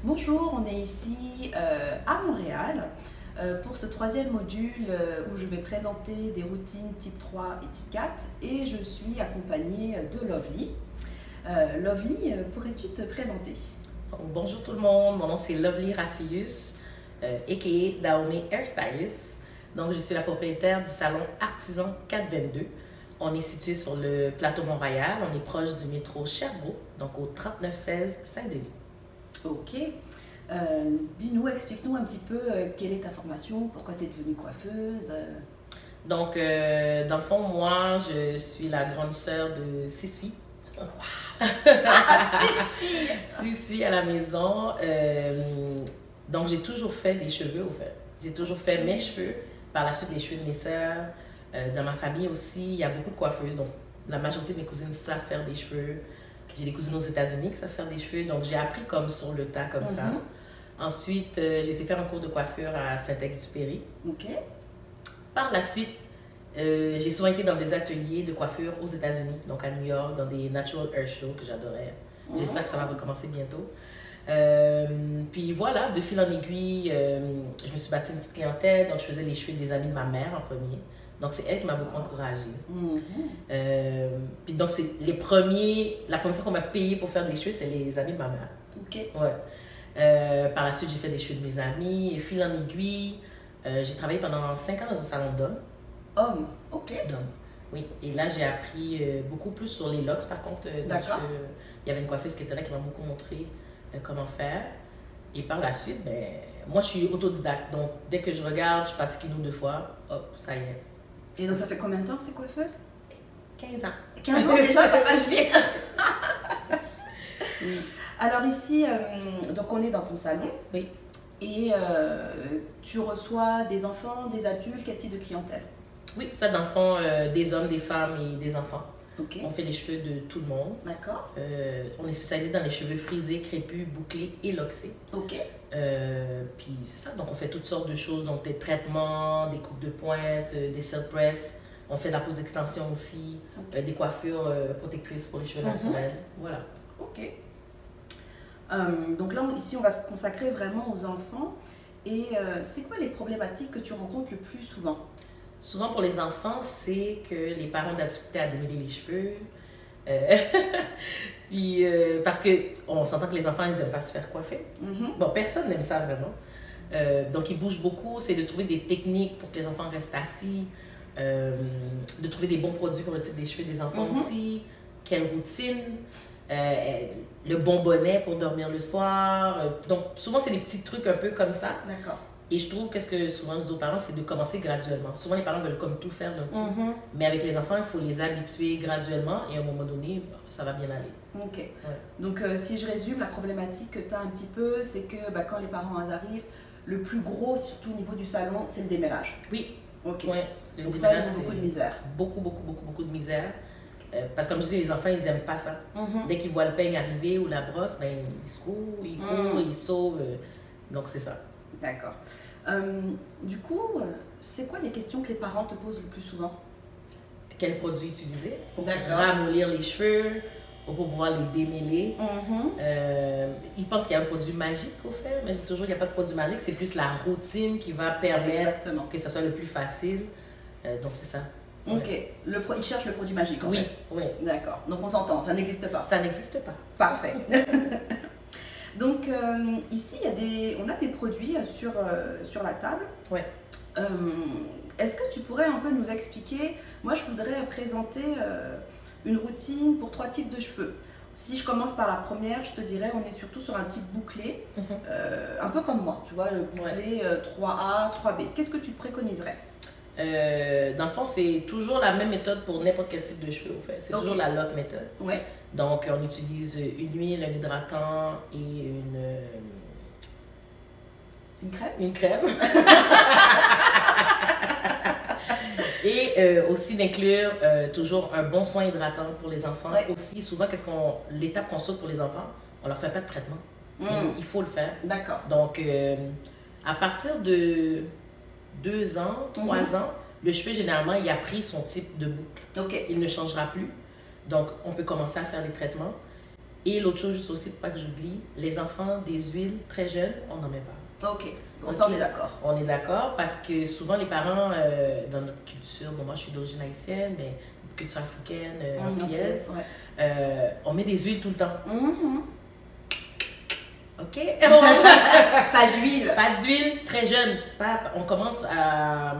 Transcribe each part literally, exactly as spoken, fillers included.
Bonjour, on est ici euh, à Montréal euh, pour ce troisième module euh, où je vais présenter des routines type trois et type quatre et je suis accompagnée de Lovely. Euh, Lovely, euh, pourrais-tu te présenter? Bonjour tout le monde, mon nom c'est Lovely Racius, euh, aka Dahomey Hairstylist. Donc je suis la propriétaire du salon Artisan quatre vingt-deux. On est situé sur le plateau Mont-Royal, on est proche du métro Sherbrooke, donc au trente-neuf seize Saint-Denis. Ok. Euh, Dis-nous, explique-nous un petit peu euh, quelle est ta formation, pourquoi tu es devenue coiffeuse. euh. Donc euh, dans le fond, moi je suis la grande sœur de six filles. Wow. Ah, six filles! Six filles à la maison. Euh, donc j'ai toujours fait des cheveux au fait. J'ai toujours fait mes cheveux, par la suite les cheveux de mes sœurs. Euh, dans ma famille aussi, il y a beaucoup de coiffeuses. Donc la majorité de mes cousines savent faire des cheveux. J'ai des cousines aux États-Unis qui savent faire des cheveux. Donc j'ai appris comme sur le tas, comme mm-hmm. ça. Ensuite, euh, j'ai été faire un cours de coiffure à Saint-Exupéry. Ok. Par la suite, euh, j'ai souvent été dans des ateliers de coiffure aux États-Unis, donc à New York, dans des Natural Hair Shows que j'adorais. Mm-hmm. J'espère que ça va recommencer bientôt. Euh, puis voilà, de fil en aiguille, euh, je me suis bâti une petite clientèle, donc je faisais les cheveux des amis de ma mère en premier. Donc c'est elle qui m'a beaucoup encouragée. Mm-hmm. euh, puis donc c'est les premiers, la première fois qu'on m'a payé pour faire des cheveux, c'était les amis de ma mère. Ok. Ouais. Euh, par la suite, j'ai fait des cheveux de mes amis, et fil en aiguille, euh, j'ai travaillé pendant cinq ans dans un salon d'hommes. Hommes, ok. D'hommes, oui. Et là, j'ai appris euh, beaucoup plus sur les locks, par contre. Euh, D'accord. euh, il y avait une coiffeuse qui était là qui m'a beaucoup montré euh, comment faire. Et par la suite, ben, moi, je suis autodidacte. Donc, dès que je regarde, je pratique une ou deux fois, hop, ça y est. Et donc, ça fait combien de temps que tu es coiffeuse? quinze ans. quinze ans déjà, ça passe vite. Alors ici, euh, donc on est dans ton salon. Oui. Et euh, tu reçois des enfants, des adultes, quel type de clientèle? Oui, c'est ça, dans le fond, euh, des hommes, des femmes et des enfants. Ok. On fait les cheveux de tout le monde. D'accord. Euh, on est spécialisé dans les cheveux frisés, crépus, bouclés et loxés. Ok. Euh, puis c'est ça, donc on fait toutes sortes de choses, donc des traitements, des coupes de pointe, euh, des silk press. On fait de la pose d'extension aussi, okay. euh, des coiffures euh, protectrices pour les cheveux mm-hmm. naturels. Voilà. Ok. Euh, donc là, ici, on va se consacrer vraiment aux enfants. Et euh, c'est quoi les problématiques que tu rencontres le plus souvent? Souvent pour les enfants, c'est que les parents ont de la difficulté à démêler les cheveux. Euh, puis, euh, parce qu'on s'entend que les enfants, ils n'aiment pas se faire coiffer. Mm-hmm. Bon, personne n'aime ça vraiment. Euh, donc, ils bougent beaucoup. C'est de trouver des techniques pour que les enfants restent assis. Euh, de trouver des bons produits pour le type des cheveux des enfants mm-hmm. aussi. Quelle routine. Euh, le bon bonnet pour dormir le soir. Donc, souvent, c'est des petits trucs un peu comme ça. D'accord. Et je trouve que ce que souvent je dis aux parents, c'est de commencer graduellement. Souvent, les parents veulent comme tout faire d'un coup. Mm-hmm. Mais avec les enfants, il faut les habituer graduellement et à un moment donné, ça va bien aller. Ok. Ouais. Donc, euh, si je résume, la problématique que tu as un petit peu, c'est que bah, quand les parents arrivent, le plus gros, surtout au niveau du salon, c'est le démêlage. Oui. Ok. Ouais. Le Donc, ça, ils ont beaucoup de misère. Beaucoup, beaucoup, beaucoup, beaucoup de misère. Euh, parce que comme je disais, les enfants, ils n'aiment pas ça. Mm-hmm. Dès qu'ils voient le peigne arriver ou la brosse, ben, ils se courent, ils courent, mm. ils sauvent. Euh, donc, c'est ça. D'accord. Euh, du coup, c'est quoi les questions que les parents te posent le plus souvent? Quel produit utiliser pour ramollir les cheveux, pour pouvoir les démêler. Mm-hmm. euh, ils pensent qu'il y a un produit magique au fait, mais je dis toujours qu'il n'y a pas de produit magique, c'est plus la routine qui va permettre Exactement. que ça soit le plus facile. Euh, donc, c'est ça. Ok, ouais. le pro... ils cherchent le produit magique en oui, fait. Oui, oui. D'accord, donc on s'entend, ça n'existe pas. Ça n'existe pas. Parfait. Donc euh, ici, il y a des... on a des produits sur, euh, sur la table. Ouais. Euh, Est-ce que tu pourrais un peu nous expliquer? Moi, je voudrais présenter euh, une routine pour trois types de cheveux. Si je commence par la première, je te dirais, on est surtout sur un type bouclé, mm-hmm. euh, un peu comme moi, tu vois, le bouclé ouais. euh, trois A, trois B. Qu'est-ce que tu préconiserais? Euh, dans le fond, c'est toujours la même méthode pour n'importe quel type de cheveux, au fait. C'est okay. toujours la lock méthode. Ouais. Donc, on utilise une huile, un hydratant et une... Une crème? Une crème. Et euh, aussi d'inclure euh, toujours un bon soin hydratant pour les enfants. Ouais. Aussi, souvent, qu'est-ce qu'on, l'étape qu'on saute pour les enfants, on leur fait pas de traitement. Mm. Il faut le faire. D'accord. Donc, euh, à partir de deux ans, trois mm-hmm. ans, le cheveu, généralement, il a pris son type de boucle. Okay. Il ne changera plus. Donc, on peut commencer à faire les traitements. Et l'autre chose, juste aussi, pour pas que j'oublie, les enfants des huiles très jeunes, on n'en met pas. Ok, bon, ça on est d'accord. On est d'accord parce que souvent les parents, euh, dans notre culture, bon, moi je suis d'origine haïtienne, mais culture africaine, euh, Mmh, antillaise, ouais. euh, on met des huiles tout le temps. Mmh. Ok? Pas d'huile. Pas d'huile, très jeune. Pas, on commence à,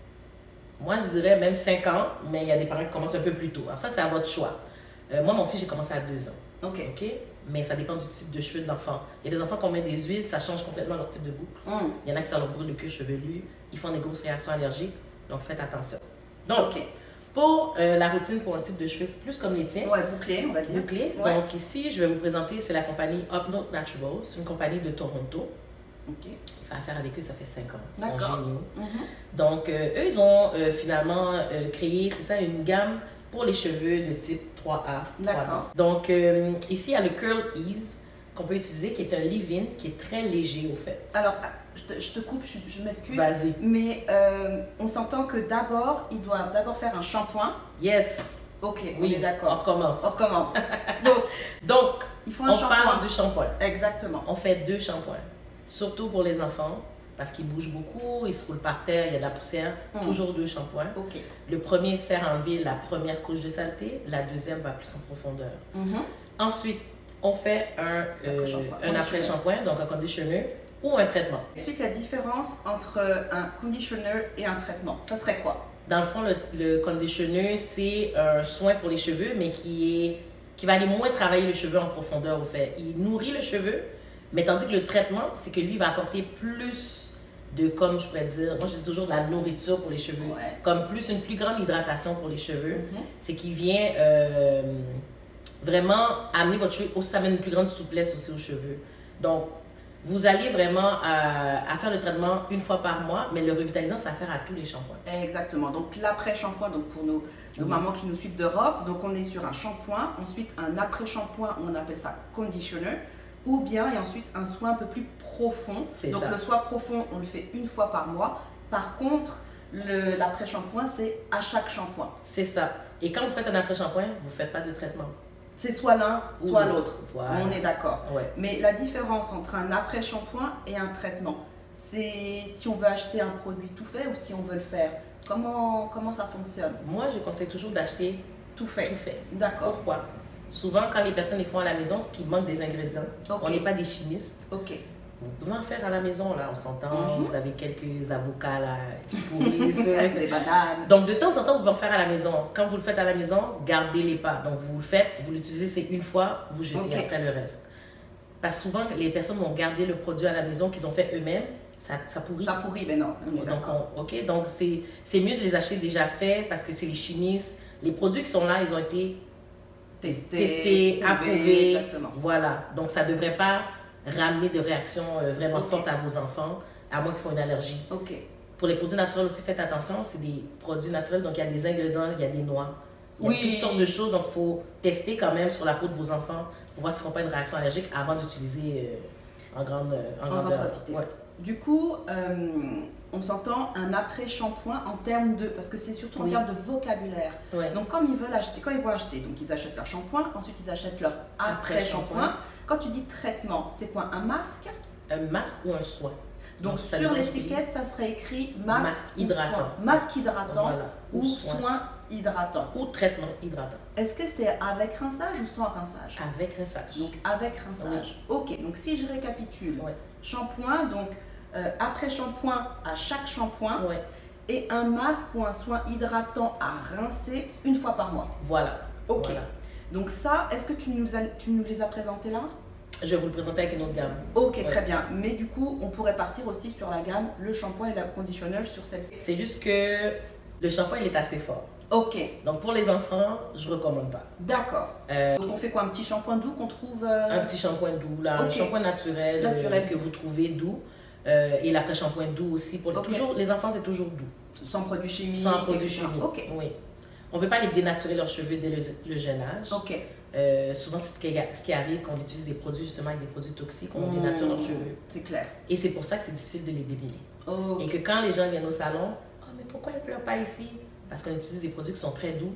moi je dirais même cinq ans, mais il y a des parents qui commencent un peu plus tôt. Alors ça, c'est à votre choix. Euh, moi, mon fils, j'ai commencé à deux ans. Ok. Ok? Mais ça dépend du type de cheveux de l'enfant. Il y a des enfants qui met des huiles, ça change complètement leur type de boucle. Mmh. Il y en a qui ça leur brûle le cuir chevelu, ils font des grosses réactions allergiques, donc faites attention. Donc, ok. pour euh, la routine pour un type de cheveux plus comme les tiens, Ouais, bouclé, on va dire. bouclé. Ouais. Donc ici, je vais vous présenter, c'est la compagnie Upnote Naturals, c'est une compagnie de Toronto. Ok. On fait affaire avec eux, ça fait cinq ans. Ils sont D'accord. géniaux. Mmh. Donc, euh, eux, ils ont euh, finalement euh, créé, c'est ça, une gamme pour les cheveux de type trois A. D'accord. Donc, euh, ici, il y a le Curl Ease qu'on peut utiliser, qui est un leave-in, qui est très léger au fait. Alors, je te, je te coupe, je, je m'excuse. Vas-y. Mais euh, on s'entend que d'abord, ils doivent d'abord faire un shampoing. Yes. Ok, on Oui, est on d'accord. recommence. On recommence. Donc, Donc, il faut un on shampoing. parle du shampoing. Exactement. On fait deux shampoings, surtout pour les enfants, parce qu'ils bougent beaucoup, ils se roulent par terre, il y a de la poussière. Mm. Toujours deux shampoings. Ok. Le premier sert à enlever la première couche de saleté, la deuxième va plus en profondeur. Mhm. Ensuite, on fait un, euh, Après-shampoing. un après-shampoing, donc un conditioner ou un traitement. Explique la différence entre un conditioner et un traitement. Ça serait quoi? Dans le fond, le, le conditioner, c'est un soin pour les cheveux, mais qui, est, qui va aller moins travailler le cheveu en profondeur, au fait. Il nourrit le cheveu, mais tandis que le traitement, c'est que lui va apporter plus de, comme je pourrais dire, moi je dis toujours de la nourriture pour les cheveux, Ouais. comme plus une plus grande hydratation pour les cheveux. Mhm. C'est qu'il vient euh, vraiment amener votre cheveu, aussi ça amène une plus grande souplesse aussi aux cheveux. Donc, vous allez vraiment à, à faire le traitement une fois par mois, mais le revitalisant, ça fait à tous les shampoings. Exactement. Donc l'après-shampoing, donc pour nos, nos Oui. mamans qui nous suivent d'Europe, donc on est sur un shampoing, ensuite un après-shampoing, on appelle ça conditioner, ou bien et ensuite un soin un peu plus profond. C'est Donc ça. le soin profond, on le fait une fois par mois. Par contre, le- l'après-shampoing, c'est à chaque shampoing. C'est ça. Et quand vous faites un après-shampoing, vous ne faites pas de traitement. C'est soit l'un, Ou soit l'autre. l'autre. Voilà. On est d'accord. Ouais. Mais la différence entre un après-shampoing et un traitement, c'est si on veut acheter un produit tout fait ou si on veut le faire. Comment, comment ça fonctionne? Moi, je conseille toujours d'acheter Tout fait. tout fait. D'accord. Pourquoi? Souvent, quand les personnes les font à la maison, c'est qu'il manque des ingrédients. Ok. On n'est pas des chimistes. Ok. Vous pouvez en faire à la maison, là, on s'entend. Mhm. Vous avez quelques avocats, là, qui pourrissent. Des bananes. Donc, de temps en temps, vous pouvez en faire à la maison. Quand vous le faites à la maison, gardez-les pas. Donc, vous le faites, vous l'utilisez, c'est une fois, vous jetez Ok. après le reste. Parce que souvent, les personnes vont garder le produit à la maison qu'ils ont fait eux-mêmes, ça, ça pourrit. Ça pourrit, mais non, on est Donc, d'accord. on- ok, donc c'est c'est mieux de les acheter déjà faits parce que c'est les chimistes. Les produits qui sont là, ils ont été Testé, testés, prouvé, approuvés. Exactement. Voilà. Donc, ça ne devrait pas ramener de réactions euh, vraiment Ok. fortes à vos enfants, à moins qu'ils font une allergie. Ok. Pour les produits naturels aussi, faites attention, c'est des produits naturels, donc il y a des ingrédients, il y a des noix. Il y a Oui. toutes sortes de choses, donc il faut tester quand même sur la peau de vos enfants pour voir s'ils font pas une réaction allergique avant d'utiliser euh, en grande, euh, en En grande grande quantité. Ouais. Du coup, euh, on s'entend un après-shampoing en termes de... Parce que c'est surtout en Oui. termes de vocabulaire. Ouais. Donc, comme ils veulent acheter, quand ils vont acheter, donc ils achètent leur shampoing, ensuite ils achètent leur Après-shampoing. après-shampoing. Quand tu dis traitement, c'est quoi? Un masque? Un masque ou un soin. Donc, ça sur dépend du l'étiquette, ça serait écrit masque, Masque ou hydratant. soin. Masque hydratant Voilà. ou soin hydratant. Ou traitement hydratant. Est-ce que c'est avec rinçage ou sans rinçage? Avec rinçage. Donc avec rinçage. Ok, donc si je récapitule, Ouais. shampoing, donc euh, après shampoing à chaque shampoing Ouais. et un masque ou un soin hydratant à rincer une fois par mois. Voilà. Ok. Voilà. Donc ça, est-ce que tu nous, as, tu nous les as présentés là? Je vais vous le présenter avec une autre gamme. Ok, Ouais. très bien. Mais du coup, on pourrait partir aussi sur la gamme, le shampoing et la conditionneur sur celle-ci. C'est juste que le shampoing, il est assez fort. Ok, Donc pour les enfants, je ne recommande pas. d'accord. Euh, Donc on fait quoi? Un petit shampoing doux qu'on trouve euh, Un petit shampoing doux, là, un Ok. shampoing naturel, Naturel. euh, que vous trouvez doux. Euh, et l'après-shampoing doux aussi. Pour Ok. toujours, les enfants, c'est toujours doux. sans produits chimiques, Sans produits et cetera. chimiques. Ok, Oui. On ne veut pas les dénaturer leurs cheveux dès le, le jeune âge. ok. Euh, souvent, c'est ce qui, ce qui arrive quand on utilise des produits justement avec des produits toxiques, on Mmh. dénature leurs cheveux. C'est clair. Et c'est pour ça que c'est difficile de les démêler. Ok. Et que quand les gens viennent au salon, oh, mais pourquoi elle ne pleure pas ici? Parce qu'on utilise des produits qui sont très doux.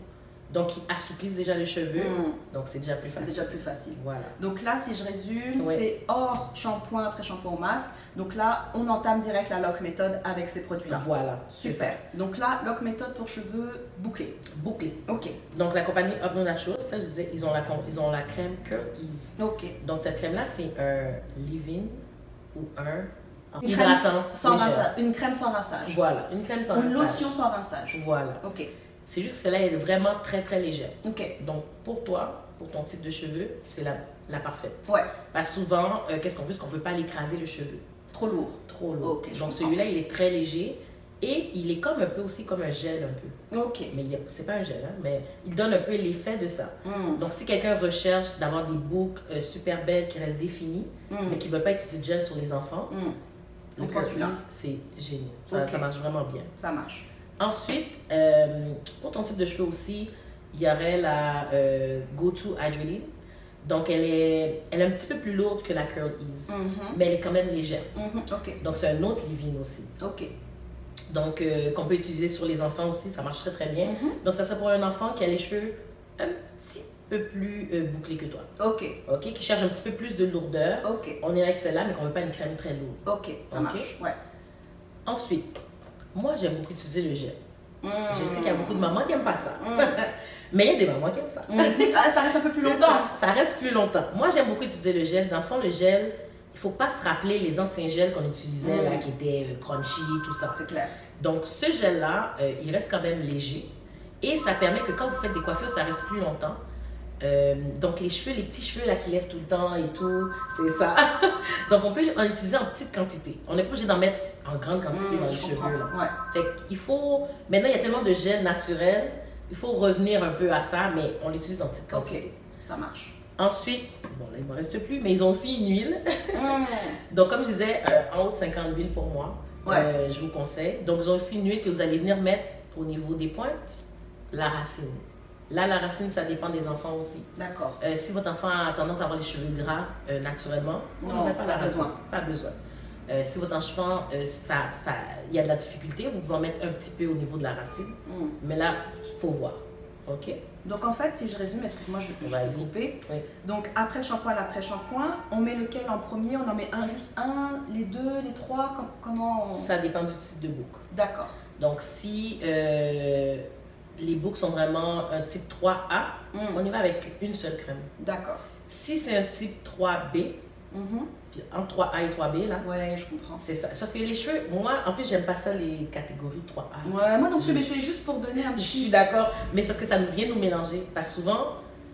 Donc, ils assouplissent déjà les cheveux. Mm. Donc, c'est déjà plus facile. C'est déjà plus facile. Voilà. Donc là, si je résume, Ouais. c'est hors shampoing après shampoing au masque. Donc là, on entame direct la lock méthode avec ces produits-là. Voilà. c'est Super. ça. Donc là, lock méthode pour cheveux bouclés. Bouclé. Ok. Donc, la compagnie Up No Naturals, ça, je disais, ils ont la, ils ont la crème Curl Ease. Ok. Donc, cette crème-là, c'est un leave-in ou un Une hydratant. Sans légère. rinçage. Une crème sans rinçage. Voilà, une crème sans Une rinçage. lotion sans rinçage. Voilà. Ok. C'est juste que celle-là, elle est vraiment très, très légère. Ok. Donc, pour toi, pour ton type de cheveux, c'est la, la parfaite. Ouais. Parce que souvent, euh, qu'est-ce qu'on veut? C'est qu'on ne veut pas l'écraser le cheveu. Trop lourd. Trop lourd. Ok, je Donc, comprends. celui-là, il est très léger et il est comme un peu aussi comme un gel un peu. Ok. Mais il est- c'est pas un gel, hein, mais il donne un peu l'effet de ça. Mm. Donc, si quelqu'un recherche d'avoir des boucles euh, super belles qui restent définies, Mm. mais qui ne veulent pas utiliser de gel sur les enfants, Mm. le On prend Curl celui-là. Ease, c'est génial. Ça, Ok. ça marche vraiment bien. Ça marche. Ensuite, euh, pour ton type de cheveux aussi, il y aurait la euh, Go To Hydrating. Donc, elle est, elle est un petit peu plus lourde que la Curl Ease, Mhm. mais elle est quand même légère. Mhm. Ok. Donc, c'est un autre leave-in aussi. Ok. Donc, euh, qu'on peut utiliser sur les enfants aussi, ça marche très très bien. Mhm. Donc, ça serait pour un enfant qui a les cheveux un petit peu plus euh, bouclés que toi. Ok. OK? Qui cherche un petit peu plus de lourdeur. Ok. On est avec celle-là, mais qu'on ne veut pas une crème très lourde. Ok. Ça Ok. marche. Ouais. Ensuite, moi, j'aime beaucoup utiliser le gel. Mm. Je sais qu'il y a beaucoup de mamans qui n'aiment pas ça. Mm. Mais il y a des mamans qui aiment ça. Mm. Ah, ça reste un peu plus C'est longtemps. Ça, ça reste plus longtemps. Moi, j'aime beaucoup utiliser le gel. Dans le fond, le gel, il ne faut pas se rappeler les anciens gels qu'on utilisait, Mm. là, qui étaient euh, crunchy, tout ça. C'est clair. Donc, ce gel-là, euh, il reste quand même léger. Et ça permet que quand vous faites des coiffures, ça reste plus longtemps. Euh, donc, les cheveux, les petits cheveux là, qui lèvent tout le temps et tout, c'est ça. Donc, on peut en utiliser en petite quantité. On n'est pas obligé d'en mettre en grande quantité Mm, dans les je cheveux. comprends. Là. Ouais. Fait qu'il faut... Maintenant, il y a tellement de gel naturel, il faut revenir un peu à ça, mais on l'utilise en petite quantité. Ok. Ça marche. Ensuite, bon là, il ne me reste plus, mais ils ont aussi une huile. Mm. Donc, comme je disais, euh, en haut de cinquante huiles pour moi, Ouais. euh, je vous conseille. Donc, ils ont aussi une huile que vous allez venir mettre au niveau des pointes, la racine. Là, la racine, ça dépend des enfants aussi. D'accord. Euh, si votre enfant a tendance à avoir les cheveux gras euh, naturellement, on Non, n'en met pas la pas racine. besoin. Pas besoin. Euh, si votre enfant, euh, ça, ça, il y a de la difficulté, vous pouvez en mettre un petit peu au niveau de la racine. Mm. Mais là, il faut voir. OK? Donc en fait, si je résume, excuse-moi, je vais Vas-y. te couper. Oui. Donc après shampoing, l'après shampoing, on met lequel en premier? On en met un, juste un, les deux, les trois? com- Comment on... Ça dépend du type de boucle. D'accord. Donc, si euh, les boucles sont vraiment un type trois A, Mm. on y va avec une seule crème. D'accord. Si c'est un type trois B, Mhm. puis entre trois A et trois B, là, Ouais, je comprends. c'est ça. C'est parce que les cheveux, moi, en plus, j'aime pas ça, les catégories trois A. Ouais, moi non plus, Je- mais c'est juste pour donner un Je suis petit... d'accord, mais c'est parce que ça nous vient nous mélanger. Parce que souvent,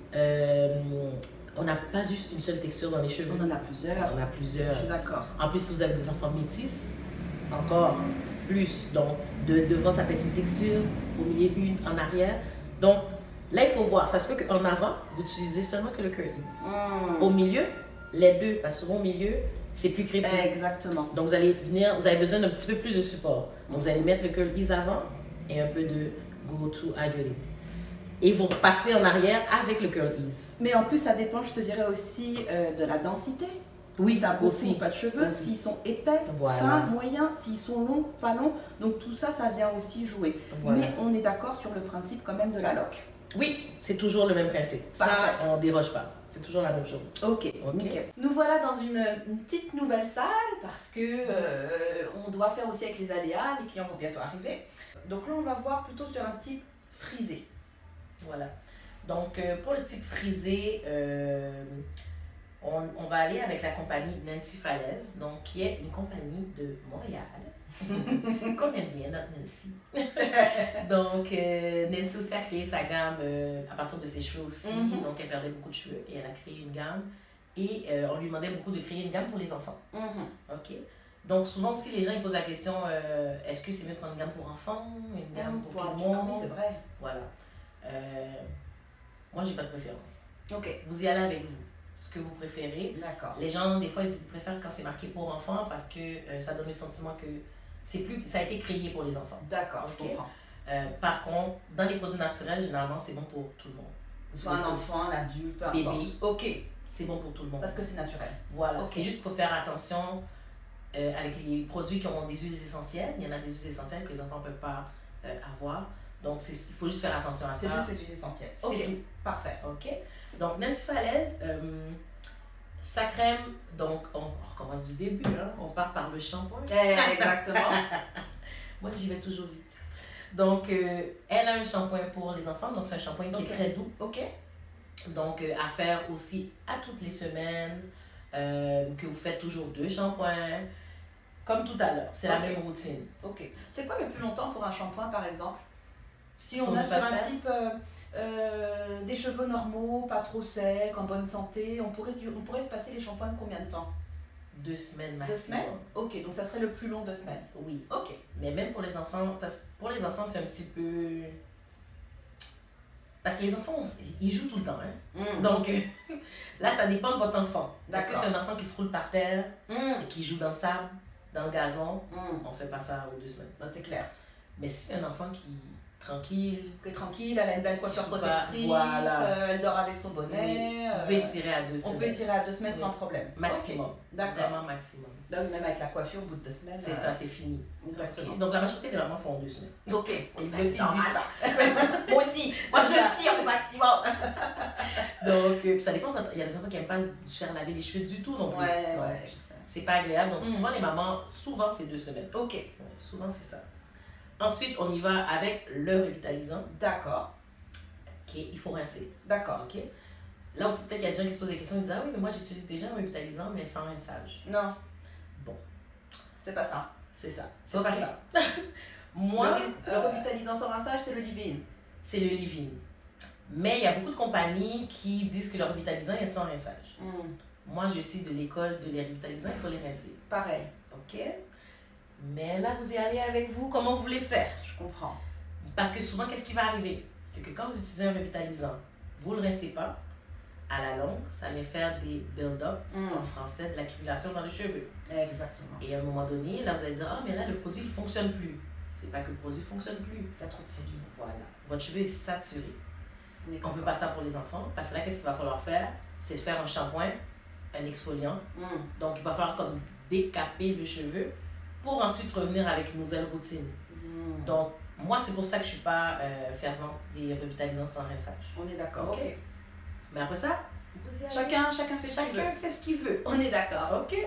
euh, on n'a pas juste une seule texture dans les cheveux. On en a plusieurs. On a Je plusieurs. suis d'accord. En plus, si vous avez des enfants métis, encore plus. Donc, de, devant, ça peut être une texture, au milieu, une, en arrière. Donc, là, il faut voir. Ça se peut qu'en avant, vous utilisez seulement que le Curl Ease. Mm. Au milieu, les deux, parce que souvent au milieu, c'est plus crépus. Exactement. Donc, vous allez venir, vous avez besoin d'un petit peu plus de support. Donc, vous allez mettre le Curl Ease avant et un peu de Go To Hydrating. Et vous repassez en arrière avec le Curl Ease. Mais en plus, ça dépend, je te dirais aussi, euh, de la densité. Oui, Si t'as beaucoup aussi. ou pas de cheveux, Aussi. s'ils sont épais, Voilà. fins, moyens, s'ils sont longs, pas longs. Donc tout ça, ça vient aussi jouer. Voilà. Mais on est d'accord sur le principe quand même de la loque. Oui, c'est toujours le même principe. Parfait. Ça, on ne déroge pas. C'est toujours la même chose. Ok, Ok. nickel. Nous voilà dans une, une petite nouvelle salle parce que euh, on doit faire aussi avec les aléas, les clients vont bientôt arriver. Donc là, on va voir plutôt sur un type frisé. Voilà. Donc, euh, pour le type frisé, euh, on, on va aller avec la compagnie Nancy Falaise, donc, qui est une compagnie de Montréal, qu'on aime bien, notre Nancy. Donc, euh, Nancy aussi a créé sa gamme euh, à partir de ses cheveux aussi. Mhm. Donc, elle perdait beaucoup de cheveux et elle a créé une gamme. Et euh, on lui demandait beaucoup de créer une gamme pour les enfants. Mhm. OK? Donc, souvent aussi, les gens ils posent la question, euh, est-ce que c'est mieux de prendre une gamme pour enfants, une gamme pour, tout le adulte. Ah monde? oui, c'est vrai. Voilà. Euh, moi, j'ai pas de préférence. Ok, Vous y allez avec vous, ce que vous préférez. d'accord. Les gens, des fois, ils préfèrent quand c'est marqué pour enfants parce que euh, ça donne le sentiment que c'est plus, ça a été créé pour les enfants. D'accord, je Ok. comprends. Euh, par contre, dans les produits naturels, généralement, c'est bon pour tout le monde. Soit un enfant, un adulte, peu Bébé. importe. Ok, C'est bon pour tout le monde. parce que c'est naturel. Voilà. Ok. C'est juste qu'il faut faire attention euh, avec les produits qui ont des huiles essentielles. Il y en a des huiles essentielles que les enfants ne peuvent pas euh, avoir. Donc, il faut juste faire attention à ça. C'est juste les huiles essentielles. C'est Ok, tout. parfait. OK. Donc, Nancy Falaise, euh, sa crème, donc, on, on recommence du début, hein? On part par le shampoing. Eh, exactement. Moi, j'y vais toujours vite. Donc, euh, elle a un shampoing pour les enfants, donc c'est un shampoing qui Ok. est très doux. Ok. Donc, euh, à faire aussi à toutes les semaines, euh, que vous faites toujours deux shampoings, comme tout à l'heure. C'est la Ok. même routine. Ok. C'est quoi le plus longtemps pour un shampoing, par exemple? Si on Pour a ne sur pas un faire. type euh, euh, des cheveux normaux, pas trop secs, en bonne santé, on pourrait, du- on pourrait se passer les shampoings de combien de temps? Deux semaines Deux maximum. semaines? Ok, donc ça serait le plus long deux semaines. Oui. Ok. Mais même pour les enfants, parce que pour les enfants, c'est un petit peu... Parce que les enfants, on- ils jouent tout le temps. Hein? Mm. Donc, euh, là, ça dépend de votre enfant. Est-ce que D'accord. c'est un enfant qui se roule par terre Mm. et qui joue dans le sable, dans le gazon? Mm. On fait pas ça aux deux semaines. Ben, c'est clair. Mais si c'est un enfant qui tranquille, Que tranquille, elle a une belle coiffure Qui sont pas- protectrice, voilà. euh, elle dort avec son bonnet. oui, euh, vous pouvez tirer à deux on semaines. peut étirer à deux semaines Oui. sans problème. Maximum. Ok, d'accord. Vraiment maximum. Bah oui, même avec la coiffure, au bout de deux semaines. C'est euh, ça, c'est fini. Exactement. Ok. Donc, la majorité des mamans font deux semaines. Ok. Ils Ben, ne c'est disent normal. pas. Moi aussi. Moi, C'est ça. je tire au maximum. Donc, euh, puis ça dépend. Il y a des enfants qui n'aiment pas se faire laver les cheveux du tout non plus. Ouais, Donc, ouais, je sais. c'est pas agréable. Donc, Mm. souvent, les mamans, souvent, c'est deux semaines. Ok, Ouais, souvent, c'est ça. Ensuite, on y va avec le revitalisant. d'accord. Ok, il faut rincer. D'accord. Ok. Là aussi, peut-être qu'il y a des gens qui se posent des questions. Ils disent, ah oui, mais moi, j'utilise déjà un revitalisant, mais sans rinçage. Non. Bon. C'est pas ça. C'est ça. C'est Ok. pas ça. Moi, le, le euh, revitalisant sans rinçage, c'est le leave-in. c'est le leave-in. Mais il y a beaucoup de compagnies qui disent que le revitalisant est sans rinçage. Hmm, Moi, je suis de l'école de les revitalisants, il faut les rincer. Pareil, Ok? Mais là, vous y allez avec vous, comment vous voulez faire? je comprends. Parce que souvent, qu'est-ce qui va arriver? C'est que quand vous utilisez un revitalisant, vous ne le rincez pas, à la longue, ça va faire des build-up, Hmm, en français, de l'accumulation dans les cheveux. Exactement. Et à un moment donné, là, vous allez dire, ah, mais là, le produit, il ne fonctionne plus. C'est pas que le produit ne fonctionne plus. T'as trop de C'est- produits. Voilà. Votre cheveu est saturé. On est On ne content. veut pas ça pour les enfants, parce que là, qu'est-ce qu'il va falloir faire? C'est de faire un shampoing, un exfoliant. Hmm, Donc, il va falloir comme décaper le cheveu pour ensuite revenir avec une nouvelle routine. hmm. Donc, moi, c'est pour ça que je ne suis pas euh, fervent des revitalisants sans rinçage. On est d'accord, Ok. ok. Mais après ça, vous y allez. Chacun, chacun fait ce qu'il veut. Chacun fait ce qu'il veut. On est d'accord. Ok.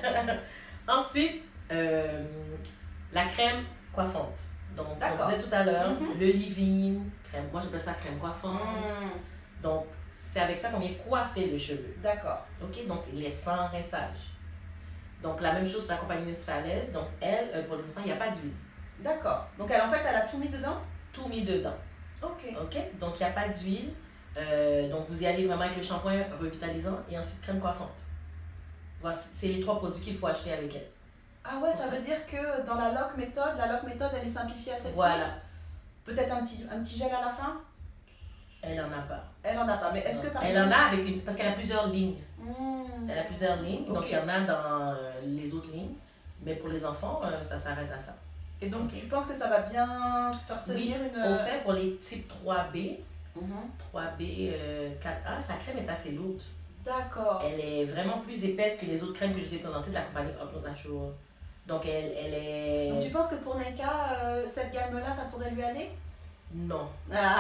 Ensuite, euh, la crème coiffante. Donc, on D'accord. disait tout à l'heure, Mhm. le leave-in, crème, moi j'appelle ça crème coiffante. Hmm, Donc, c'est avec ça qu'on vient coiffer le cheveu. D'accord. Ok, donc il est sans rinçage. Donc, la même chose pour la compagnie Nancy Falaise. Donc, elle, euh, pour les enfants, il n'y a pas d'huile. D'accord. Donc, elle, en fait, elle a tout mis dedans? Tout mis dedans. Ok. Ok, donc il n'y a pas d'huile. Euh, donc, vous y allez vraiment avec le shampoing revitalisant et ensuite crème coiffante. Voici, c'est les trois produits qu'il faut acheter avec elle. Ah ouais, Pour ça ça. veut dire que dans la lock méthode, la lock méthode, elle est simplifiée à celle-ci. Voilà. Peut-être un petit, un petit gel à la fin? Elle n'en a pas. Elle en a pas, mais est-ce que par Elle en a avec une. Parce qu'elle a plusieurs lignes. Hmm, Elle a plusieurs lignes. Donc, Ok. il y en a dans euh, les autres lignes. Mais pour les enfants, euh, ça s'arrête à ça. Et donc, Ok. tu penses que ça va bien faire tenir Oui, une... on fait pour les types trois B, Mhm. trois B, euh, quatre A, sa crème est assez lourde. D'accord. Elle est vraiment plus épaisse que les autres crèmes que je vous ai présentées de la compagnie Up Natural. Donc, elle, elle est... Donc, tu penses que pour Neka, euh, cette gamme-là, ça pourrait lui aller? Non. Ah.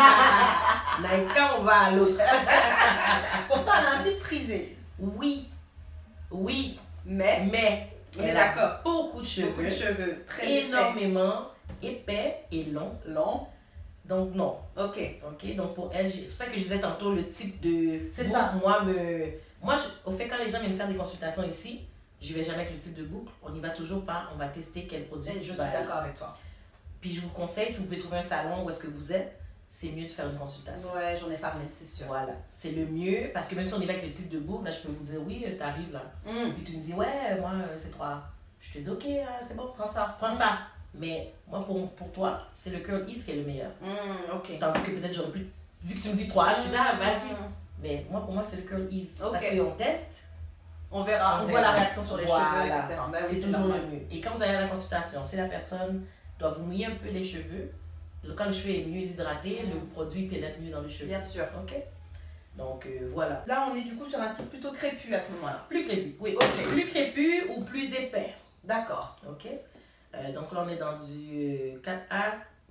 Naïka, on va à l'autre. Pourtant, elle a un petit frisé. Oui. Oui. Mais, Mais, on est elle a d'accord. beaucoup de cheveux. Beaucoup de cheveux. Très énormément épais et longs. épais. Long. Donc, non. Ok. Ok, donc pour elle, j'ai- c'est pour ça que je disais tantôt le type de. C'est boucle, ça. Moi, me... moi je- au fait, quand les gens viennent faire des consultations ici, je vais jamais avec le type de boucle. On n'y va toujours pas. On va tester quel produit. Et je tu suis vas aller. d'accord avec toi. Puis je vous conseille, si vous pouvez trouver un salon où est-ce que vous êtes, c'est mieux de faire une consultation. Ouais, j'en ai parlé, c'est sûr. Voilà, c'est le mieux. Parce que même si on y va avec le type de boucle, là, je peux vous dire, oui, tu arrives là. Hmm, Puis tu me dis, ouais, moi, euh, c'est trois. Je te dis, ok, euh, c'est bon, Prends ça. prends ça. Mais moi, pour, pour toi, c'est le Curl Ease qui est le meilleur. Hmm, ok. Tandis que peut-être j'aurais pu, vu que tu me dis trois, je te dis, ah, vas-y. Hmm. Mais moi, pour moi, c'est le Curl Ease. Ok. Parce qu'on teste, On verra, on, On voit la verra. réaction sur les Voilà. cheveux, et cetera. Ben oui, c'est c'est toujours normal. le mieux. Et quand vous allez à la consultation, si la personne doit vous mouiller un peu les cheveux, quand le cheveu est mieux hydraté, Mm. le produit pénètre mieux dans le cheveu. Bien sûr. Ok? Donc euh, voilà. Là, on est du coup sur un type plutôt crépu à ce moment-là. Plus crépu, oui. Ok. Plus crépu ou plus épais. D'accord. Ok? Euh, donc là, on est dans du euh, quatre A.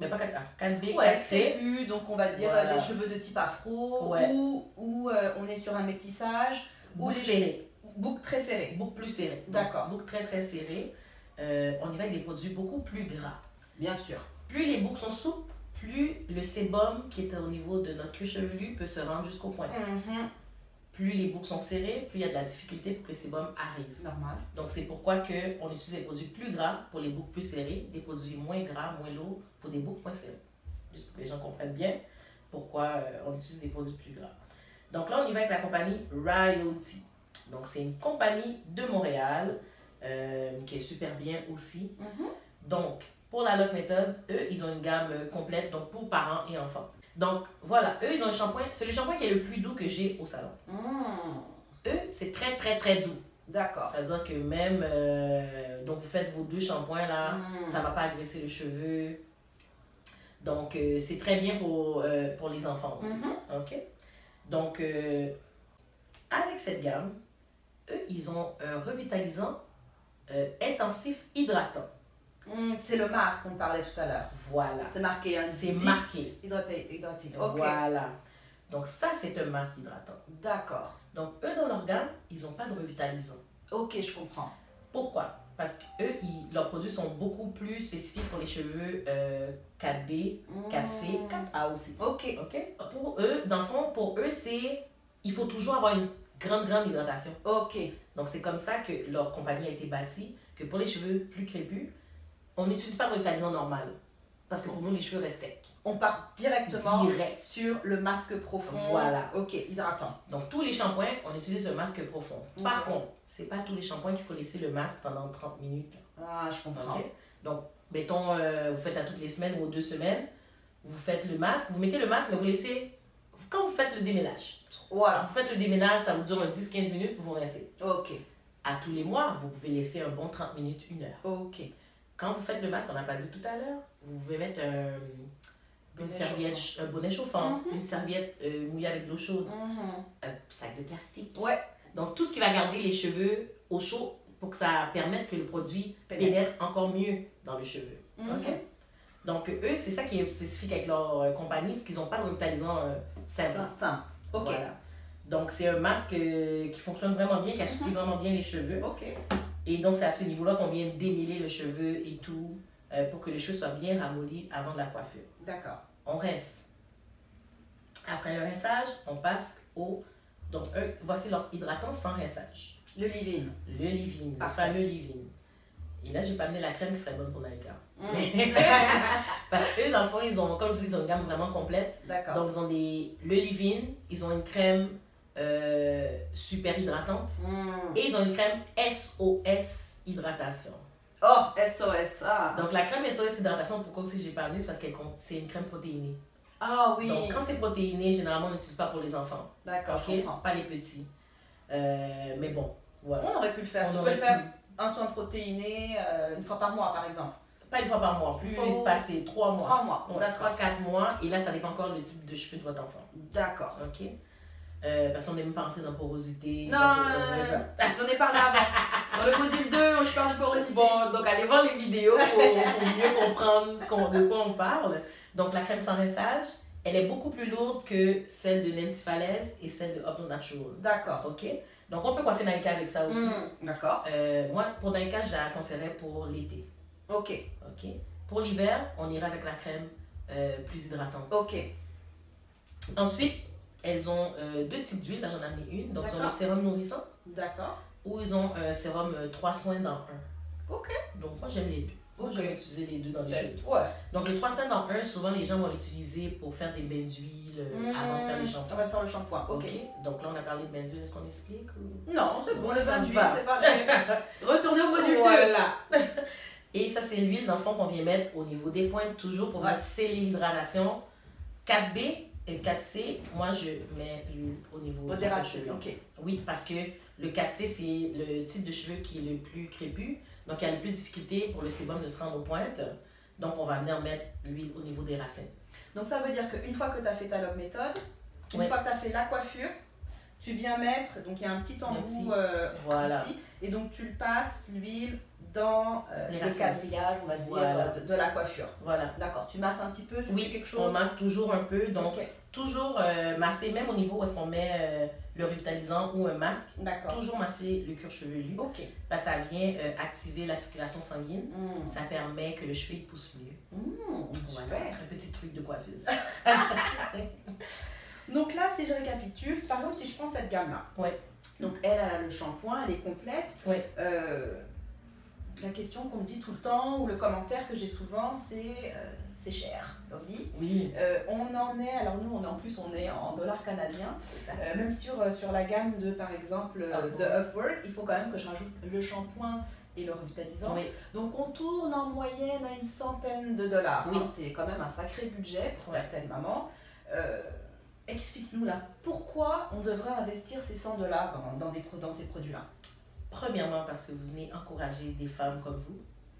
Mais pas quatre A, quatre B, ouais, quatre C. crépus, donc on va dire Voilà. euh, des cheveux de type afro, Ouais. ou, ou euh, on est sur un métissage, ou Boucle les serrée. boucles très serrées. Boucle plus serrée. D'accord. Boucle très très serrée. Euh, on y va avec des produits beaucoup plus gras. Bien sûr. Plus les boucles sont souples, plus le sébum qui est au niveau de notre cuir chevelu peut se rendre jusqu'au point. Mm-hmm. Plus les boucles sont serrées, plus il y a de la difficulté pour que le sébum arrive. Normal. Donc c'est pourquoi que on utilise des produits plus gras pour les boucles plus serrées, des produits moins gras, moins lourds pour des boucles moins serrées. Juste pour que les gens comprennent bien pourquoi euh, on utilise des produits plus gras. Donc là, on y va avec la compagnie Royalty. Donc c'est une compagnie de Montréal euh, qui est super bien aussi. Mm-hmm. Donc, pour la Lock Méthode, eux, ils ont une gamme euh, complète, donc pour parents et enfants. Donc, voilà, eux, ils ont un shampoing. C'est le shampoing qui est le plus doux que j'ai au salon. Mm. Eux, c'est très, très, très doux. D'accord. C'est-à-dire que même, euh, donc vous faites vos deux shampoings là, Mm. ça ne va pas agresser le cheveu. Donc, euh, c'est très bien pour, euh, pour les enfants aussi. Mm-hmm. OK? Donc, euh, avec cette gamme, eux, ils ont un revitalisant euh, intensif hydratant. Mm, c'est le masque qu'on parlait tout à l'heure. Voilà. C'est marqué. Hein, C'est deep marqué. Hydraté, hydraté. Ok. Voilà. Donc, ça, c'est un masque hydratant. D'accord. Donc, eux, dans leur gamme, ils n'ont pas de revitalisant. Ok, je comprends. Pourquoi? Parce que eux, ils- leurs produits sont beaucoup plus spécifiques pour les cheveux euh, quatre B, quatre C, Mm. quatre A aussi. Ok. OK? Pour eux, dans le fond, pour eux, c'est... Il faut toujours avoir une grande, grande hydratation. Ok. Donc, c'est comme ça que leur compagnie a été bâtie, que pour les cheveux plus crépus, on n'utilise pas le revitalisant normal. Parce que pour nous, les cheveux restent secs. On part directement Direct. sur le masque profond. Voilà. Ok, hydratant. Donc, tous les shampoings, on utilise le masque profond. Par Ok. contre, c'est pas tous les shampoings qu'il faut laisser le masque pendant trente minutes. Ah, je comprends. OK? Donc, mettons, euh, vous faites à toutes les semaines ou aux deux semaines, vous faites le masque, vous mettez le masque, mais vous laissez... Quand vous faites le déménage, Voilà. vous faites le déménage, ça vous dure un dix à quinze minutes, vous rincez. Ok. À tous les mois, vous pouvez laisser un bon trente minutes, une heure. Ok. Quand vous faites le masque, on n'a pas dit tout à l'heure, vous pouvez mettre un, une Bonnet serviette, un bonnet chauffant, Mhm. une serviette euh, mouillée avec de l'eau chaude, Mhm. un sac de plastique. Ouais. Donc, tout ce qui va garder les cheveux au chaud pour que ça permette que le produit Pénètre. pénètre encore mieux dans le cheveu. Mhm. OK? Donc, eux, c'est ça qui est spécifique avec leur euh, compagnie, c'est qu'ils n'ont pas de revitalisant euh, simple. Tiens, tiens. Ok. Voilà. Donc, c'est un masque euh, qui fonctionne vraiment bien, qui assouplit Mhm. vraiment bien les cheveux. Ok. Et donc, c'est à ce niveau-là qu'on vient démêler le cheveu et tout euh, pour que le cheveu soit bien ramolli avant de la coiffure. D'accord. On rince. Après le rinçage, on passe au... Donc, eux, voici leur hydratant sans rinçage. Le leave-in. Le leave-in, le Parfait. fameux leave-in. Et là, j'ai pas amené la crème qui serait bonne pour Naïka. Mm. Parce qu'eux, dans le fond, ils ont, comme je dis, ils ont une gamme vraiment complète. D'accord. Donc, ils ont des, le leave-in, ils ont une crème euh, super hydratante Mm. et ils ont une crème S O S hydratation. Oh, S O S. Ah, Donc, la crème S O S hydratation, pourquoi aussi j'ai pas amené, c'est parce qu'elle compte- c'est une crème protéinée. ah oui. Donc, quand c'est protéiné, généralement, on n'utilise pas pour les enfants. D'accord, je Ok? comprends. Pas les petits. Euh, mais bon, voilà. On aurait pu le faire. On tu aurait peux le faire pu. un soin protéiné euh, une fois par mois, par exemple. Pas une fois par mois, plus Faut- espacé, trois mois. Trois mois. Ouais, D'accord. trois, quatre mois. Et là, ça dépend encore du type de cheveux de votre enfant. D'accord. OK? Euh, parce qu'on n'est même pas rentré dans porosité. Non, dans- euh, dans ça. j'en ai parlé avant. Dans le module deux, je parle de porosité. Bon, donc allez voir les vidéos pour, pour mieux comprendre ce qu'on- de quoi on parle. Donc, la crème sans rinçage, elle est beaucoup plus lourde que celle de Nancy Falaise et celle de Opto Natural. D'accord. OK? Donc, on peut coiffer Naïka avec ça aussi. Mm, D'accord. Euh, moi, pour Naïka, je la conseillerais pour l'été. Ok. OK? Pour l'hiver, on ira avec la crème euh, plus hydratante. Ok. Ensuite, elles ont euh, deux types d'huile. Là, j'en ai amené une. Donc, ils ont le D'accord. sérum nourrissant D'accord. ou ils ont un sérum euh, trois soins dans un. Ok. Donc, moi, j'aime les deux. Moi, Ok. j'aime utiliser les deux dans les cheveux. Test. Ouais. Donc, le trois soins dans un, souvent, les gens vont l'utiliser pour faire des bains d'huile euh, avant de faire les Mm, shampoings. On va faire le shampoing. Ok. Donc, là, on a parlé de bains d'huile. Est-ce qu'on explique ou... Non, c'est bon, Bon, le ça bain me d'huile, va. c'est pareil. Retournez au module deux. Voilà. Et ça, c'est l'huile, dans le fond, qu'on vient mettre au niveau des pointes, toujours pour Ouais. venir sceller l'hydratation. quatre B et quatre C, moi, je mets l'huile au niveau Au du déracine. cheveu. Ok. Oui, parce que le quatre C, c'est le type de cheveux qui est le plus crépus. Donc, il y a le plus de difficulté pour le sébum de se rendre aux pointes. Donc, on va venir mettre l'huile au niveau des racines. Donc ça veut dire qu'une fois que tu as fait ta log méthode, une Ouais. fois que tu as fait la coiffure, tu viens mettre, donc il y a un petit embout petit- euh, Voilà. ici, Et donc tu le passes, l'huile, dans euh, Les le racines. quadrillage, on va Voilà. dire, de, de la coiffure. Voilà. D'accord, tu masses un petit peu, tu Oui, fais quelque chose. on masse toujours un peu. Donc, Ok. toujours euh, masser, même au niveau où est-ce qu'on met euh, le revitalisant ou un masque, D'accord. toujours masser le cuir chevelu. Ok. Parce que ça vient euh, activer la circulation sanguine. Mm. Ça permet que le cheveu il pousse mieux. Mm, Voilà, super. un petit truc de coiffeuse. Donc là, si je récapitule, par exemple, si je prends cette gamme-là. Ouais. Donc elle a le shampoing, elle est complète. Ouais. Euh, la question qu'on me dit tout le temps, ou le commentaire que j'ai souvent, c'est euh, c'est cher, Lovely. Oui. Euh, on en est, alors nous, on est, en plus, on est en dollars canadiens. Euh, même sur, euh, sur la gamme de, par exemple, euh, de Upwork, il faut quand même que je rajoute le shampoing et le revitalisant. Oui. Donc on tourne en moyenne à une centaine de dollars. Oui. Hein, c'est quand même un sacré budget pour Ouais. certaines mamans. Euh, Explique-nous là, pourquoi on devrait investir ces cent dollars dans, dans, des, pro- dans ces produits-là? Premièrement, parce que vous venez encourager des femmes comme vous.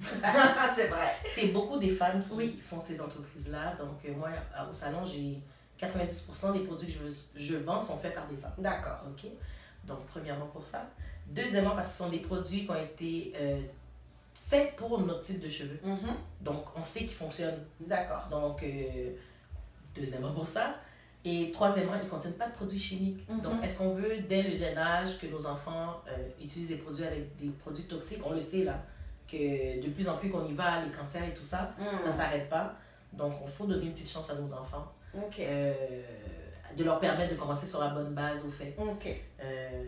C'est vrai. C'est beaucoup des femmes qui Oui. font ces entreprises-là. Donc, euh, moi, à- au salon, j'ai quatre-vingt-dix pour cent des produits que je, je vends sont faits par des femmes. D'accord. OK? Donc, premièrement pour ça. Deuxièmement, parce que ce sont des produits qui ont été euh, faits pour notre type de cheveux. Mhm. Donc, on sait qu'ils fonctionnent. D'accord. Donc, euh, deuxièmement pour ça. Et troisièmement, ils ne contiennent pas de produits chimiques. Mhm. Donc, est-ce qu'on veut, dès le jeune âge, que nos enfants euh, utilisent des produits avec des produits toxiques? On le sait, là, que de plus en plus qu'on y va, les cancers et tout ça, Mhm. ça ne s'arrête pas. Donc, il faut donner une petite chance à nos enfants. Ok. Euh, de leur permettre de commencer sur la bonne base, au fait. Ok. Euh,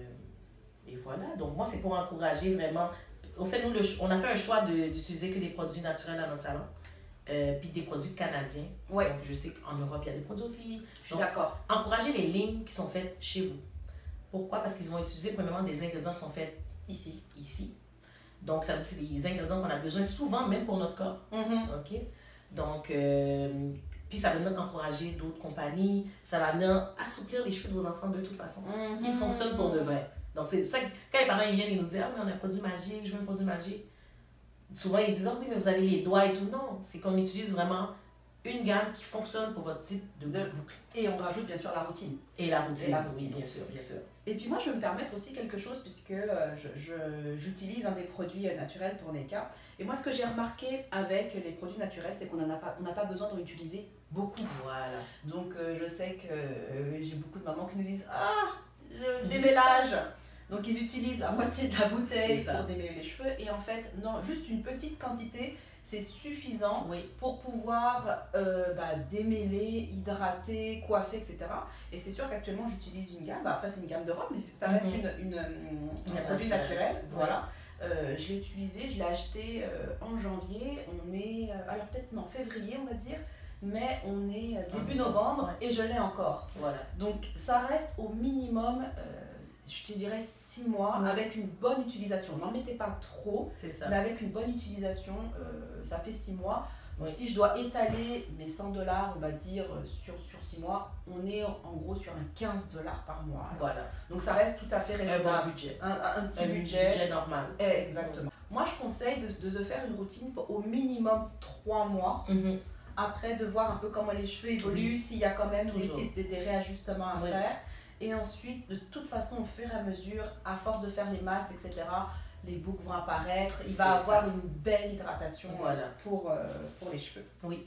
et voilà. Donc, moi, c'est pour encourager vraiment... Au fait, nous, le, on a fait un choix de- d'utiliser que des produits naturels dans notre salon. Euh, puis des produits canadiens. Ouais. Donc, je sais qu'en Europe, il y a des produits aussi. Je suis Donc, d'accord. encourager les lignes qui sont faites chez vous. Pourquoi? Parce qu'ils vont utiliser premièrement des ingrédients qui sont faits Ici. ici. Donc, ça veut dire que c'est des ingrédients qu'on a besoin souvent, même pour notre corps. Mhm. OK? Donc, euh, puis ça va venir encourager d'autres compagnies. Ça va venir assouplir les cheveux de vos enfants de toute façon. Mhm. Ils fonctionnent pour de vrai. Donc, c'est ça que quand les parents ils viennent et nous disent « Ah, mais on a un produit magique, je veux un produit magique. » Souvent, ils disent « Ah oui, mais vous avez les doigts et tout. » Non, c'est qu'on utilise vraiment une gamme qui fonctionne pour votre type de, De- boucle. Et on rajoute bien sûr la routine. Et la routine, Et la routine. oui, bien sûr, bien sûr. Et puis moi, je vais me permettre aussi quelque chose, puisque euh, je- je- j'utilise un des produits euh, naturels pour Neka. Et moi, ce que j'ai remarqué avec les produits naturels, c'est qu'on n'a pas, on n'a pas besoin d'en utiliser beaucoup. Voilà. Donc euh, je sais que euh, j'ai beaucoup de mamans qui nous disent « Ah, le Juste démêlage !» Donc ils utilisent la moitié de la bouteille C'est ça. pour démêler les cheveux. Et en fait, non, juste une petite quantité, c'est suffisant Oui, pour pouvoir euh, bah, démêler, hydrater, coiffer, et cetera. Et c'est sûr qu'actuellement j'utilise une gamme, bah, après c'est une gamme d'Europe, mais ça reste Mhm. une, une, hum, un Un produit naturel. naturel. Ouais. Voilà. Euh, je l'ai utilisé, je l'ai acheté euh, en janvier, on est, euh, alors peut-être non, février on va dire, mais on est euh, début Ah, novembre ouais. et je l'ai encore. voilà. Donc ça reste au minimum, euh, je te dirais six mois, Ouais. avec une bonne utilisation. N'en mettez pas trop, C'est ça. mais avec une bonne utilisation, euh, ça fait six mois. Donc, Oui. si je dois étaler mes cent dollars, on va dire, euh, sur, sur six mois, on est en, en gros sur un quinze dollars par mois. Voilà. Donc ça reste tout à fait Un raisonnable. bon budget. Un, un- un petit Un budget. budget normal. Eh, exactement. Moi, je conseille de, de, de faire une routine pour au minimum trois mois. Mhm. Après, de voir un peu comment les cheveux évoluent, Oui. s'il y a quand même des, Toujours. petites- des, des réajustements à Oui. faire. Et ensuite, de toute façon, au fur et à mesure, à force de faire les masques, et cetera, les boucles vont apparaître. Il va C'est avoir ça. une belle hydratation Voilà. pour, euh, pour les cheveux. Oui.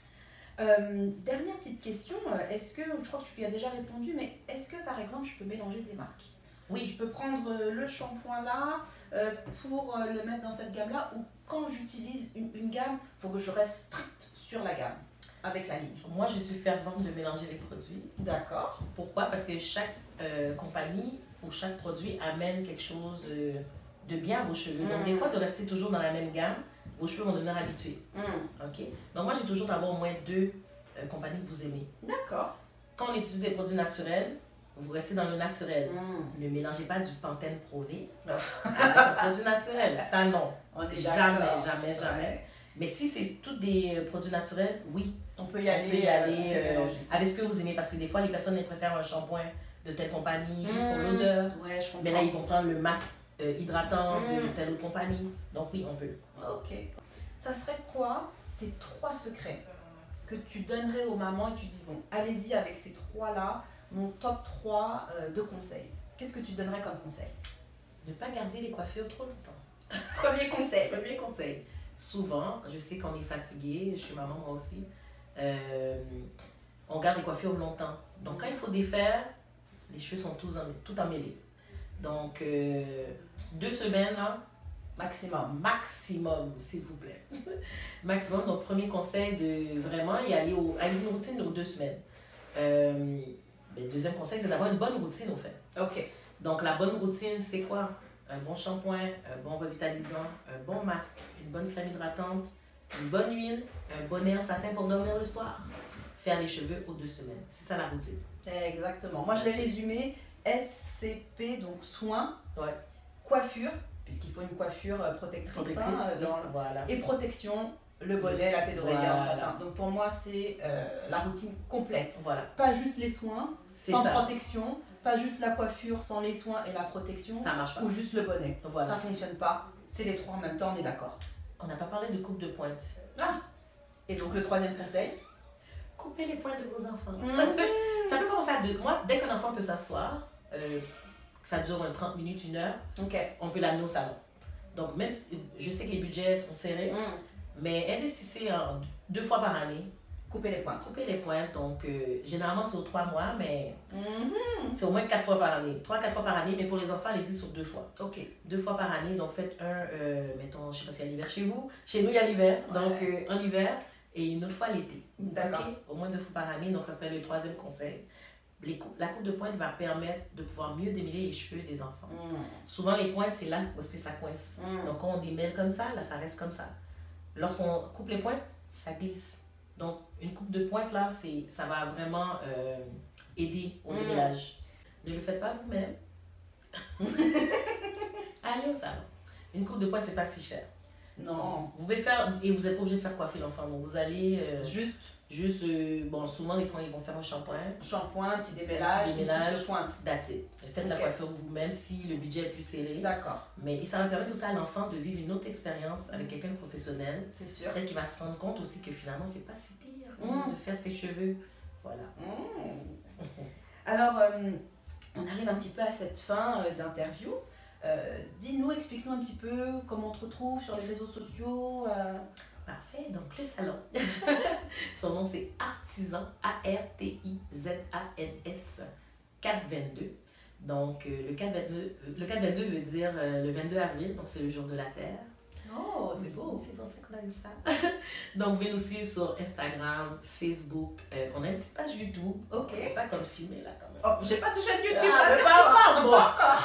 Euh, dernière petite question, euh, est-ce que, je crois que tu y as déjà répondu, mais est-ce que par exemple je peux mélanger des marques? Oui. Je peux prendre euh, le shampoing là euh, pour euh, le mettre dans cette gamme là, ou quand j'utilise une, une gamme, il faut que je reste strict sur la gamme avec la ligne. Moi, je suis fervente de mélanger les produits. D'accord. Pourquoi? Parce que chaque euh, compagnie ou chaque produit amène quelque chose euh, de bien à vos cheveux. Donc, Mm. des fois, de rester toujours dans la même gamme, vos cheveux vont devenir habitués. Hmm. OK? Donc, moi, j'ai toujours d'avoir au moins deux euh, compagnies que vous aimez. D'accord. Quand on utilise des produits naturels, vous restez dans le naturel. Hmm. Ne mélangez pas du Pantene Pro-V Non. avec un produit naturel. Ça, non. On est Jamais, d'accord. jamais, jamais. Ouais. Mais si c'est tous des euh, produits naturels, oui, On peut y on aller, peut y euh, aller on peut euh, mélanger. avec ce que vous aimez. Parce que des fois, les personnes elles préfèrent un shampoing de telle compagnie juste pour Hmm. l'odeur. Ouais, je comprends. Mais là, ils vont prendre le masque euh, hydratant de Mm. telle autre compagnie. Donc oui, on peut. Ok. Ça serait quoi tes trois secrets que tu donnerais aux mamans et tu dis, bon, allez-y avec ces trois-là, mon top trois euh, de conseils. Qu'est-ce que tu donnerais comme conseil? Ne pas garder les coiffures trop longtemps. Premier conseil. Premier conseil. Souvent, je sais qu'on est fatigué, je suis maman moi aussi, euh, on garde les coiffures longtemps. Donc quand il faut défaire, les cheveux sont tous en, tout emmêlés. Donc euh, deux semaines, là, maximum. Maximum, s'il vous plaît. Maximum. Donc premier conseil, de vraiment y aller au, à une routine de deux semaines. Euh, le deuxième conseil, c'est d'avoir une bonne routine au fait. Ok. Donc la bonne routine, c'est quoi? Un bon shampoing, un bon revitalisant, un bon masque, une bonne crème hydratante, une bonne huile, un bonnet en satin pour dormir le soir. Faire les cheveux aux deux semaines. C'est ça la routine. Exactement. Moi, je l'ai résumé. S C P, donc soins, ouais. Coiffure, puisqu'il faut une coiffure protectrice, protectrice hein, dans... voilà. Et protection, le bonnet, la tête d'oreiller en voilà. satin. Donc pour moi, c'est euh, la routine complète. Voilà. Pas juste les soins, sans ça. protection. Pas juste la coiffure sans les soins et la protection. Ça marche pas. Ou juste le bonnet. Voilà. Ça fonctionne pas. C'est les trois en même temps, on est d'accord. On n'a pas parlé de coupe de pointe. Ah. Et donc le troisième conseil? Coupez les pointes de vos enfants. Mmh. Ça peut commencer à deux. Moi, dès qu'un enfant peut s'asseoir, euh, ça dure trente minutes, une heure, okay. On peut l'amener au salon. Donc même, je sais que les budgets sont serrés, mmh. mais investissez en deux fois par année. Couper les pointes. Couper les pointes, donc euh, généralement c'est aux trois mois, mais mmh. c'est au moins quatre fois par année. Trois, quatre fois par année, mais pour les enfants, allez-y sur deux fois. Ok. Deux fois par année, donc faites un, euh, mettons, je sais pas s'il y a l'hiver chez vous. Chez nous, il y a l'hiver, ouais. donc euh, en hiver, et une autre fois l'été. D'accord. Okay? Au moins deux fois par année, donc ça serait le troisième conseil. Les coupes, la coupe de pointe va permettre de pouvoir mieux démêler les cheveux des enfants. Mmh. Souvent, les pointes, c'est là parce que ça coince. Mmh. Donc, quand on démêle comme ça, là, ça reste comme ça. Lorsqu'on coupe les pointes, ça glisse. Donc, une coupe de pointe, là, ça va vraiment euh, aider au mmh. démêlage. Ne le faites pas vous-même. Allez au salon. Une coupe de pointe, c'est pas si cher. Non. Vous pouvez faire, et vous n'êtes pas obligé de faire coiffer l'enfant. Donc, vous allez... Euh, juste Juste, euh, bon, souvent, les fois, ils vont faire un shampoing. Shampoing, petit démêlage, petit démêlage, de pointe. That's it. Faites okay. la coiffure vous-même si le budget est plus serré. D'accord. Mais et ça va permettre aussi à l'enfant de vivre une autre expérience avec quelqu'un de professionnel. C'est sûr. Peut-être qu'il va se rendre compte aussi que finalement, c'est pas si pire mmh. de faire ses cheveux. Voilà. Mmh. Alors, euh, on arrive un petit peu à cette fin euh, d'interview. Euh, Dis-nous, explique-nous un petit peu comment on te retrouve sur les réseaux sociaux. Euh... Parfait, donc le salon. Son nom c'est Artisan, A R T I Z A N S quatre vingt-deux. Donc euh, le quatre vingt-deux, le quatre vingt-deux veut dire euh, le vingt-deux avril, donc c'est le jour de la Terre. Oh, c'est beau. C'est pour ça qu'on a eu ça. Donc vous pouvez nous suivre sur Instagram, Facebook. Euh, on a une petite page YouTube. Ok. Pas comme si, mais là quand même. Oh, j'ai pas de chaîne YouTube. Ah, mais pas encore. Bon. Pas encore.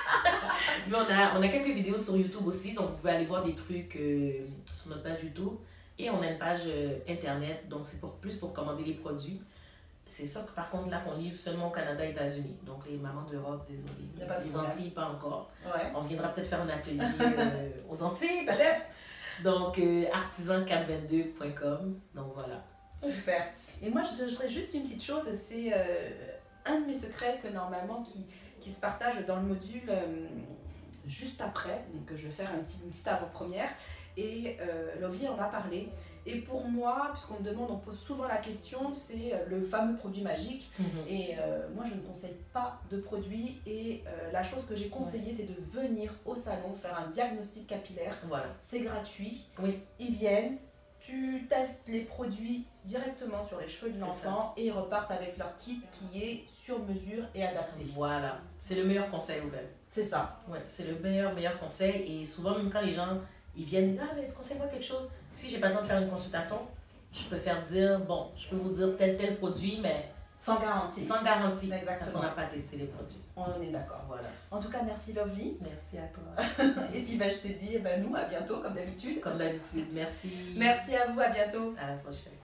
Mais on a, on a quelques vidéos sur YouTube aussi, donc vous pouvez aller voir des trucs euh, sur notre page YouTube. Et on a une page euh, internet, donc c'est pour, plus pour commander les produits. C'est sûr que par contre, là, qu'on livre seulement au Canada et aux États-Unis. Donc les mamans d'Europe, désolé. Les Antilles, pas encore. Ouais. On viendra peut-être faire un atelier euh, aux Antilles, peut-être. Donc euh, artisan quatre vingt-deux point com. Donc voilà. Super. Et moi, je dirais juste une petite chose, c'est euh, un de mes secrets que normalement qui, qui se partage dans le module euh, juste après, donc je vais faire un petit, une petite avant-première. Et euh, Lovely en a parlé. Et pour moi, puisqu'on me demande, on pose souvent la question, c'est le fameux produit magique. Mm-hmm. Et euh, moi, je ne conseille pas de produit. Et euh, la chose que j'ai conseillée, ouais. c'est de venir au salon faire un diagnostic capillaire. Voilà. C'est gratuit. Oui. Ils viennent, tu testes les produits directement sur les cheveux de l'enfant et ils repartent avec leur kit qui est sur mesure et adapté. Voilà. C'est le meilleur conseil ouvert. C'est ça. Ouais, c'est le meilleur, meilleur conseil. Et souvent, même quand les gens... Ils viennent dire, ah, mais conseille-moi quelque chose. Si j'ai pas le temps de faire une consultation, je préfère dire, bon, je peux vous dire tel, tel produit, mais sans garantie. Sans garantie. Exactement. Parce qu'on n'a pas testé les produits. On est d'accord. Voilà. En tout cas, merci Lovely. Merci à toi. Et puis, bah, je te dis, bah, nous, à bientôt, comme d'habitude. Comme d'habitude. Merci. Merci à vous, à bientôt. À la prochaine.